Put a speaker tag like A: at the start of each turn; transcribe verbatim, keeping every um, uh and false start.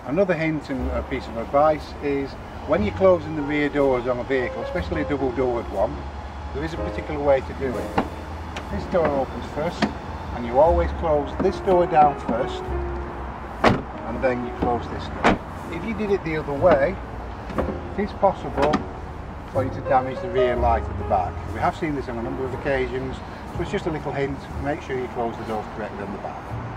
A: Another hint and a piece of advice is when you're closing the rear doors on a vehicle, especially a double doored one, there is a particular way to do it. This door opens first, and you always close this door down first, and then you close this door. If you did it the other way, it is possible for you to damage the rear light at the back. We have seen this on a number of occasions, so it's just a little hint. Make sure you close the doors correctly on the back.